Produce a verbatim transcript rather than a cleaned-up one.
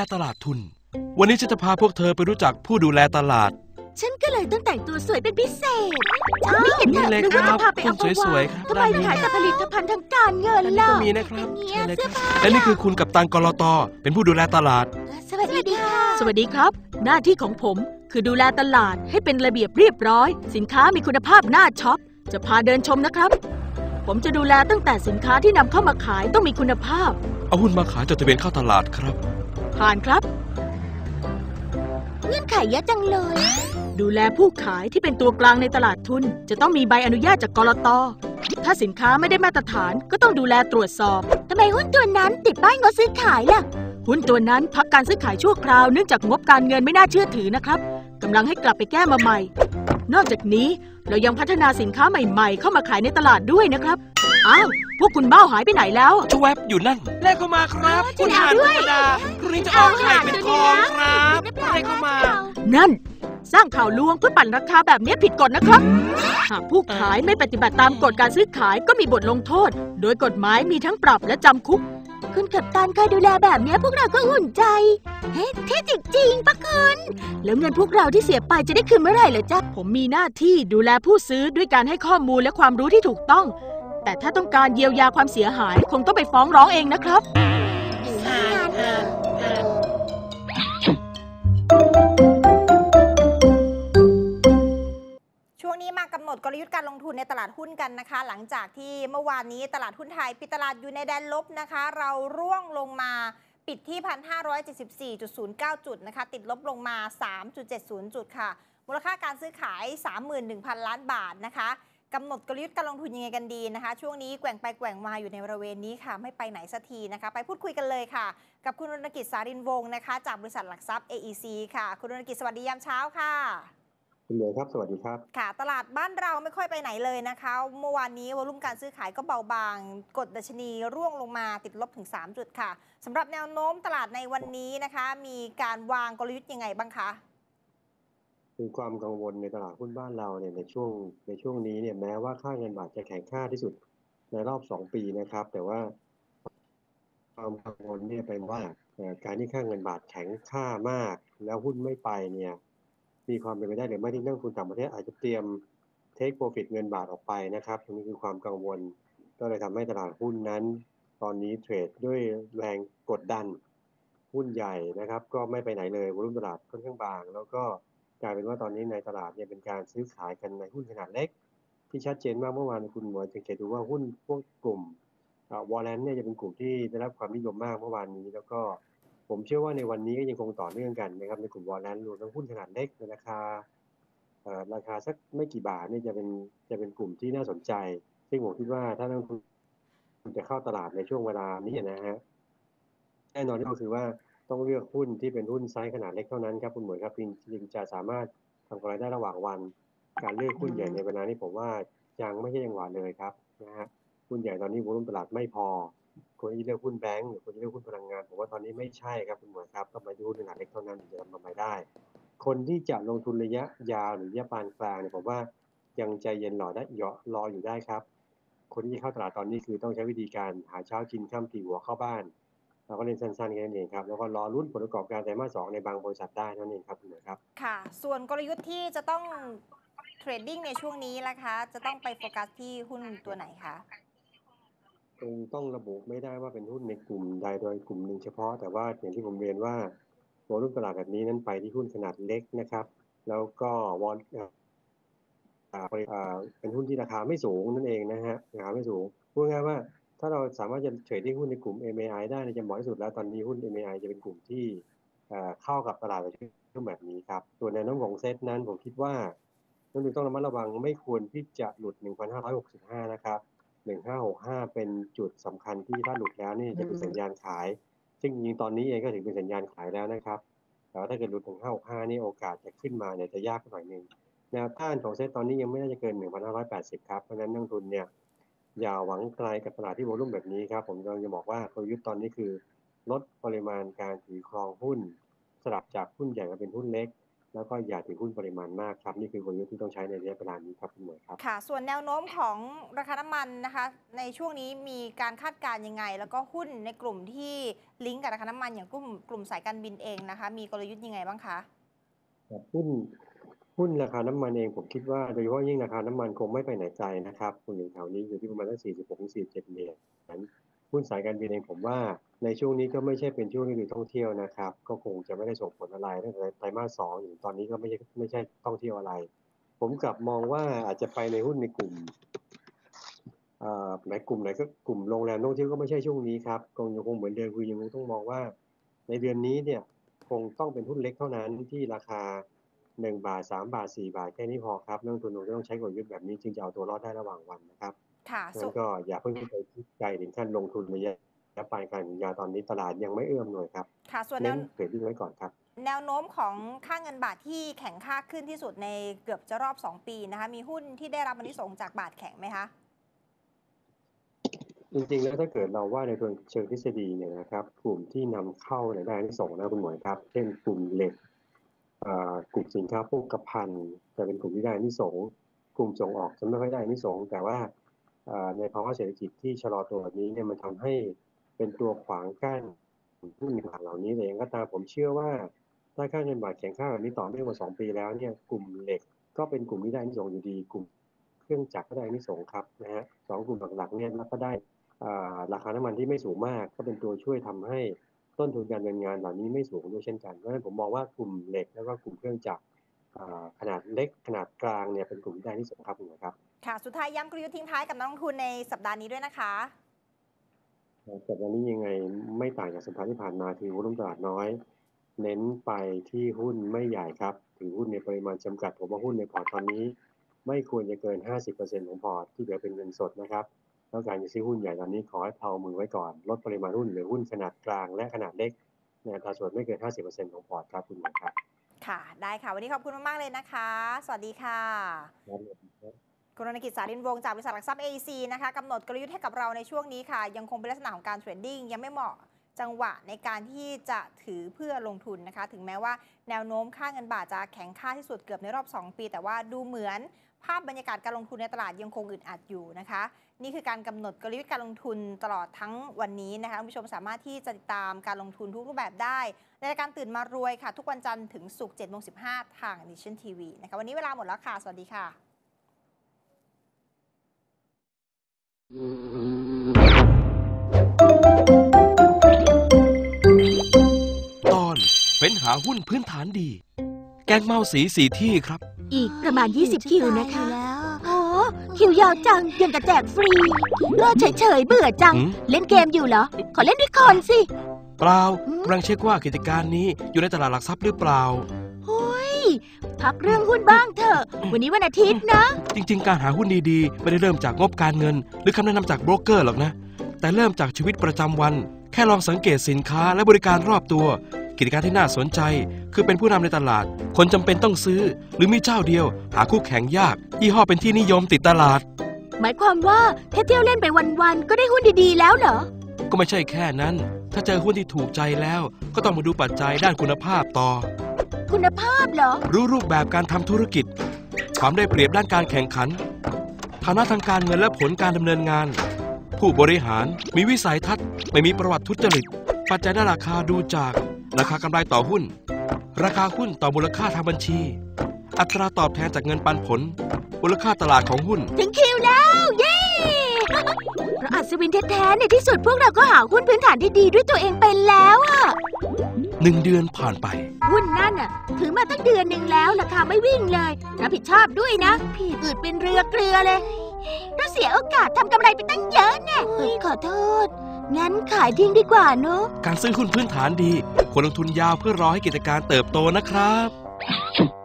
ตลาดทุนวันนี้ฉันจะพาพวกเธอไปรู้จักผู้ดูแลตลาดฉันก็เลยต้องแต่งตัวสวยเป็นพิเศษไม่เห็นเธอหรือว่าจะพาไปอัมพวาทำไมขายแต่ผลิตภัณฑ์ทางการเงินล่ะก็มีนะครับเสื้อผ้าและนี่คือคุณกัปตันกลต.เป็นผู้ดูแลตลาดสวัสดีค่ะสวัสดีครับหน้าที่ของผมคือดูแลตลาดให้เป็นระเบียบเรียบร้อยสินค้ามีคุณภาพน่าช็อปจะพาเดินชมนะครับผมจะดูแลตั้งแต่สินค้าที่นำเข้ามาขายต้องมีคุณภาพเอาหุ้นมาขายจดทะเบียนเข้าตลาดครับผ่านครับเงื่อนไขเยอะจังเลยดูแลผู้ขายที่เป็นตัวกลางในตลาดทุนจะต้องมีใบอนุญาตจากกลต.ถ้าสินค้าไม่ได้มาตรฐานก็ต้องดูแลตรวจสอบทำไมหุ้นตัวนั้นติดป้ายงดซื้อขายล่ะหุ้นตัวนั้นพักการซื้อขายชั่วคราวเนื่องจากงบการเงินไม่น่าเชื่อถือนะครับกำลังให้กลับไปแก้มาใหม่นอกจากนี้เรายังพัฒนาสินค้าใหม่ๆเข้ามาขายในตลาดด้วยนะครับอ้าวพวกคุณเบ้าหายไปไหนแล้วชวบอยู่นั่นแลกเข้ามาครับคุณห่านธรรมดาคุณนี้จะออกไข่เป็นทองครับแลกเข้ามานั่นสร้างข่าวลวงเพื่อปั่นราคาแบบนี้ผิดกฎนะครับหากผู้ขายไม่ปฏิบัติตามกฎการซื้อขายก็มีบทลงโทษโดยกฎหมายมีทั้งปรับและจำคุกคุณกัปตันเคยดูแลแบบนี้พวกเราก็อุ่นใจเฮ้เท่จริงๆปะคุณแล้วเงินพวกเราที่เสียไปจะได้คืนเมื่อไหร่เหรอจ๊ะผมมีหน้าที่ดูแลผู้ซื้อด้วยการให้ข้อมูลและความรู้ที่ถูกต้องแต่ถ้าต้องการเยียวยาความเสียหายคงต้องไปฟ้องร้องเองนะครับช่วงนี้มากำหนดกลยุทธ์การลงทุนในตลาดหุ้นกันนะคะหลังจากที่เมื่อวานนี้ตลาดหุ้นไทยปิดตลาดอยู่ในแดนลบนะคะเราร่วงลงมาปิดที่ หนึ่งพันห้าร้อยเจ็ดสิบสี่จุดศูนย์เก้า จุดนะคะติดลบลงมา สามจุดเจ็ดศูนย์ จุดค่ะมูลค่าการซื้อขาย สามหมื่นหนึ่งพัน ล้านบาทนะคะกำหนดกลยุทธ์การลงทุนยังไงกันดีนะคะช่วงนี้แกว่งไปแกว่งมาอยู่ในบริเวณนี้ค่ะไม่ไปไหนสักทีนะคะไปพูดคุยกันเลยค่ะกับคุณรณกิจสารินวงศ์นะคะจากบริษัทหลักทรัพย์ เอ อี ซี ค่ะคุณรณกิจสวัสดียามเช้าค่ะคุณเอ๋ครับสวัสดีครับค่ะตลาดบ้านเราไม่ค่อยไปไหนเลยนะคะเมื่อวานนี้วอลุ่มการซื้อขายก็เบาบางกดดัชนีร่วงลงมาติดลบถึงสามจุดค่ะสำหรับแนวโน้มตลาดในวันนี้นะคะมีการวางกลยุทธ์ยังไงบ้างคะคือความกังวลในตลาดหุ้นบ้านเราเนี่ยในช่วงในช่วงนี้เนี่ยแม้ว่าค่าเงินบาทจะแข็งค่าที่สุดในรอบสองปีนะครับแต่ว่าความกังวลเนี่ยเป็นว่าการที่ค่าเงินบาทแข็งค่ามากแล้วหุ้นไม่ไปเนี่ยมีความเป็นไปได้หรือไม่ที่นักลงทุนต่างประเทศอาจจะเตรียมเทคโปรฟิตเงินบาทออกไปนะครับตรงนี้คือความกังวลก็เลยทำให้ตลาดหุ้นนั้นตอนนี้เทรดด้วยแรงกดดันหุ้นใหญ่นะครับก็ไม่ไปไหนเลยวอลุ่มตลาดค่อนข้างบางแล้วก็กลายเป็นว่าตอนนี้ในตลาดเนี่ยเป็นการซื้อขายกันในหุ้นขนาดเล็กที่ชัดเจนมากเมื่อวานคุณหมวยสังเกตดูว่าหุ้นพวกกลุ่มวอลเลนเนี่ยจะเป็นกลุ่มที่ได้รับความนิยมมากเมื่อวานนี้แล้วก็ผมเชื่อว่าในวันนี้ก็ยังคงต่อเนื่องกันนะครับในกลุ่มวอลเลนรวมทั้งหุ้นขนาดเล็กในราคาราคาสักไม่กี่บาทนี่จะเป็นจะเป็นกลุ่มที่น่าสนใจซึ่งผมคิดว่าถ้านักลงทุนจะเข้าตลาดในช่วงเวลานี้นะฮะแน่นอนก็คือว่าต้องเลือกหุ้นที่เป็นหุ้นไซส์ขนาดเล็กเท่านั้นครับคุณหมวยครับจึงจะสามารถทำกำไรได้ระหว่างวันการเลือกหุ้นใหญ่ในเวลานี้ผมว่ายังไม่ใช่จังหวะเลยครับนะฮะหุ้นใหญ่ตอนนี้วอลุ่มตลาดไม่พอคนที่เลือกหุ้นแบงก์หรือคนที่เลือกหุ้นพลังงานผมว่าตอนนี้ไม่ใช่ครับคุณหมวยครับต้องมาดูหุ้นขนาดเล็กเท่านั้นถึงจะทำกำไรได้คนที่จะลงทุนระยะยาวหรือระยะปานกลางเนี่ยผมว่ายังใจเย็นรอได้รออยู่ได้ครับคนที่เข้าตลาดตอนนี้คือต้องใช้วิธีการหาเช้ากินค่ำตีหัวเข้าบ้านเราก็เล่นสั้นๆแค่นั้นเองครับแล้วก็รอลุ้นผลประกอบการไตรมาสสองในบางบริษัทได้นั่นเองครับคุณหมอครับค่ะส่วนกลยุทธ์ที่จะต้องเทรดดิ้งในช่วงนี้นะคะจะต้องไปโฟกัสที่หุ้นตัวไหนคะคงต้องระบุไม่ได้ว่าเป็นหุ้นในกลุ่มใดโดยกลุ่มหนึ่งเฉพาะแต่ว่าอย่างที่ผมเรียนว่าโวลุ่มตลาดแบบนี้นั้นไปที่หุ้นขนาดเล็กนะครับแล้วก็วอนเป็นหุ้นที่ราคาไม่สูงนั่นเองนะฮะราคาไม่สูงพูดง่ายว่าถ้าเราสามารถจะเทรดดิ้งหุ้นในกลุ่ม เอ็ม เอ ไอ ได้จะเหมาะที่สุดแล้วตอนนี้หุ้น เอ็ม เอ ไอ จะเป็นกลุ่มที่เข้ากับตลาดในช่วงแบบนี้ครับส่วนแนวโน้มของเซตนั้นผมคิดว่านักลงทุนต้องระมัดระวังไม่ควรที่จะหลุด หนึ่งพันห้าร้อยหกสิบห้า นะครับหนึ่งพันห้าร้อยหกสิบห้าเป็นจุดสำคัญที่ถ้าหลุดแล้วนี่จะเป็นสัญญาณขายซึ่งจริงๆตอนนี้เองก็ถือเป็นสัญญาณขายแล้วนะครับแต่ว่าถ้าเกิดหลุดหนึ่งพันห้าร้อยหกสิบห้านี่โอกาสจะขึ้นมาเนี่ยจะยากหน่อยนึงแนวต้านของเซตตอนนี้ยังไม่น่าจะเกิน หนึ่งพันห้าร้อยแปดสิบ ครับเพราะฉะนั้นนักลงทุนเนี่ยอย่าหวังไกลกับตลาดที่โวลุ่มแบบนี้ครับผมกำลังจะบอกว่ากลยุทธ์ตอนนี้คือลดปริมาณการถือครองหุ้นสลับจากหุ้นใหญ่มาเป็นหุ้นเล็กแล้วก็อย่าถือหุ้นปริมาณมากครับนี่คือกลยุทธ์ที่ต้องใช้ในระยะเวลานี้ครับคุณหมวยครับค่ะส่วนแนวโน้มของราคาน้ำมันนะคะในช่วงนี้มีการคาดการณ์ยังไงแล้วก็หุ้นในกลุ่มที่ลิงก์กับราคาน้ำมันอย่างกลุ่มกลุ่มสายการบินเองนะคะมีกลยุทธ์ยังไงบ้างคะหุ้นหุ้นราคาน้ำมันเองผมคิดว่าโดยเฉพาะยิ่งราคาน้ำมันคงไม่ไปไหนไกลนะครับคงอยู่แถวนี้อยู่ที่ประมาณสักสี่สิบหกถึงสี่สิบเจ็ดเหรียญหุ้นสายการบินเองผมว่าในช่วงนี้ก็ไม่ใช่เป็นช่วงฤดูท่องเที่ยวนะครับก็คงจะไม่ได้ส่งผลอะไรตั้งแต่ไตรมาสสองถึงตอนนี้ก็ไม่ใช่ไม่ใช่ท่องเที่ยวอะไรผมกลับมองว่าอาจจะไปในหุ้นในกลุ่มไหนกลุ่มไหนก็กลุ่มโรงแรมท่องเที่ยวก็ไม่ใช่ช่วงนี้ครับคงยังคงเหมือนเดิมคือยังคงต้องมองว่าในเดือนนี้เนี่ยคงต้องเป็นหุ้นเล็กเท่านั้นที่ราคาหนึ่งบาทสามบาทสี่บาทแค่นี้พอครับนักลงทุนต้องใช้กลยุทธ์แบบนี้จึงจะเอาตัวรอดได้ระหว่างวันนะครับค่ะงั้นก็อย่าเพิ่งไปคิดใจถึงขั้นลงทุนระยะปลายการยาวตอนนี้ตลาดยังไม่เอื้อมหน่วยครับค่ะส่วนเน้นเทรดดิ้งไว้ก่อนครับแนวโน้มของค่าเงินบาทที่แข็งค่าขึ้นที่สุดในเกือบจะรอบสองปีนะคะมีหุ้นที่ได้รับอานิสงส์จากบาทแข็งไหมคะจริงๆแล้วถ้าเกิดเราว่าในเชิงทฤษฎีเนี่ยนะครับกลุ่มที่นำเข้าในได้อานิสงส์นะคุณหมวยครับเช่นกลุ่มเหล็กกลุ่มสินค้าโภคภัณฑ์จะเป็นกลุ่มที่ได้อานิสงส์กลุ่มส่งออกจะไม่ค่อยได้อานิสงส์แต่ว่าในภาวะเศรษฐกิจที่ชะลอตัวแบบนี้เนี่ยมันทำให้เป็นตัวขวางกั้นหุ้นเหล่านี้เองก็ตามผมเชื่อว่าถ้าค่าเงินบาทแข็งค่าแบบนี้ต่อเนื่องมาสองปีแล้วเนี่ยกลุ่มเหล็กก็เป็นกลุ่มที่ได้อานิสงส์อยู่ดีกลุ่มเครื่องจักรก็ได้อานิสงส์ครับนะฮะสองกลุ่มหลักๆเนี่ยแล้วก็ได้ราคาน้ำมันที่ไม่สูงมากก็เป็นตัวช่วยทำให้ต้นทุนการดำเนินงานเหล่านี้ไม่สูงด้วยเช่นกันเพราะฉะนั้นผมมองว่ากลุ่มเหล็กแล้วก็กลุ่มเครื่องจักรขนาดเล็กขนาดกลางเนี่ยเป็นกลุ่มที่ได้ที่สุดครับคุณครับค่ะสุดท้ายย้ำกลยุทธ์ทิ้งท้ายกับนักลงทุนในสัปดาห์นี้ด้วยนะคะสัปดาห์นี้ยังไงไม่ต่างจากสัปดาห์ที่ผ่านมาคือหุ้นตลาดน้อยเน้นไปที่หุ้นไม่ใหญ่ครับถือหุ้นในปริมาณจำกัดผมว่าหุ้นในพอร์ตตอนนี้ไม่ควรจะเกิน ห้าสิบเปอร์เซ็นต์ ของพอร์ตที่เหลือเป็นเงินสดนะครับแล้วการจะซื้อหุ้นใหญ่ตอนนี้ขอให้เพลามือไว้ก่อนลดปริมาณหุ้นเหลือหุ้นขนาดกลางและขนาดเล็กในอัตราส่วนไม่เกิน ห้าสิบเปอร์เซ็นต์ ของพอร์ตครับคุณหมอครับค่ะได้ค่ะวันนี้ขอบคุณมากๆเลยนะคะสวัสดีค่ะกรณกิจสารินวงศ์จากบริษัทหลักทรัพย์ เอ อี ซี นะคะกำหนดกลยุทธ์ให้กับเราในช่วงนี้ค่ะยังคงเป็นลักษณะของการเทรดดิ้งยังไม่เหมาะจังหวะในการที่จะถือเพื่อลงทุนนะคะถึงแม้ว่าแนวโน้มค่าเงินบาทจะแข็งค่าที่สุดเกือบในรอบสองปีแต่ว่าดูเหมือนภาพบรรยากาศการลงทุนในตลาดยังคงอึดอัดอยู่นะคะนี่คือการกำหนดกลยุทธ์การลงทุนตลอดทั้งวันนี้นะคะคุณผู้ชมสามารถที่จะติดตามการลงทุนทุกรูปแบบได้ในรายการตื่นมารวยค่ะทุกวันจันทร์ถึงศุกร์เจ็ดโมงสิบห้าทาง Nation ที วี นะคะวันนี้เวลาหมดแล้วค่ะสวัสดีค่ะตอนเป็นหาหุ้นพื้นฐานดีแกงเมาสีสีที่ครับอีกประมาณยี่สิบคิวนะคะโอ้คิวยาวจังยังกระแจกฟรีรอเฉยๆเบื่อจังเล่นเกมอยู่เหรอขอเล่นด้วยคนสิเปล่ากำลังเช็คว่ากิจการนี้อยู่ในตลาดหลักทรัพย์หรือเปล่าเฮ้ยพักเรื่องหุ้นบ้างเถอะวันนี้วันอาทิตย์นะจริงๆการหาหุ้นดีๆไม่ได้เริ่มจากงบการเงินหรือคำแนะนำจากโบรกเกอร์หรอกนะแต่เริ่มจากชีวิตประจำวันแค่ลองสังเกตสินค้าและบริการรอบตัวกิจการที่น่าสนใจคือเป็นผู้นำในตลาดคนจำเป็นต้องซื้อหรือมีเจ้าเดียวหาคู่แข่งยากยี่ห้อเป็นที่นิยมติดตลาดหมายความว่าแค่เที่ยวเล่นไปวันๆก็ได้หุ้นดีๆแล้วเหรอก็ไม่ใช่แค่นั้นถ้าเจอหุ้นที่ถูกใจแล้วก็ต้องมาดูปัจจัยด้านคุณภาพต่อคุณภาพเหรอรู้รูปแบบการทำธุรกิจความได้เปรียบด้านการแข่งขันฐานะทางการเงินและผลการดำเนินงานผู้บริหารมีวิสัยทัศน์ไม่มีประวัติทุจริตปัจจัยด้านราคาดูจากราคากำไรต่อหุ้นราคาหุ้นต่อมูลค่าทางบัญชีอัตราตอบแทนจากเงินปันผลมูลค่าตลาดของหุ้นถึงคิวแล้วเย้เพราะอัศวินแท้ๆในที่สุดพวกเราก็หาหุ้นพื้นฐานที่ดีด้วยตัวเองเป็นแล้วอะหนึ่งเดือนผ่านไปหุ้นนั่นน่ะถือมาตั้งเดือนหนึ่งแล้วราคาไม่วิ่งเลยรับผิดชอบด้วยนะพี่อืดเป็นเรือเกลือเลยเราเสียโอกาสทำกำไรไปตั้งเยอะแน่ขอโทษงั้นขายทิ้งดีกว่าเนอะการซื้อหุ้นพื้นฐานดีควรลงทุนยาวเพื่อรอให้กิจการเติบโตนะครับ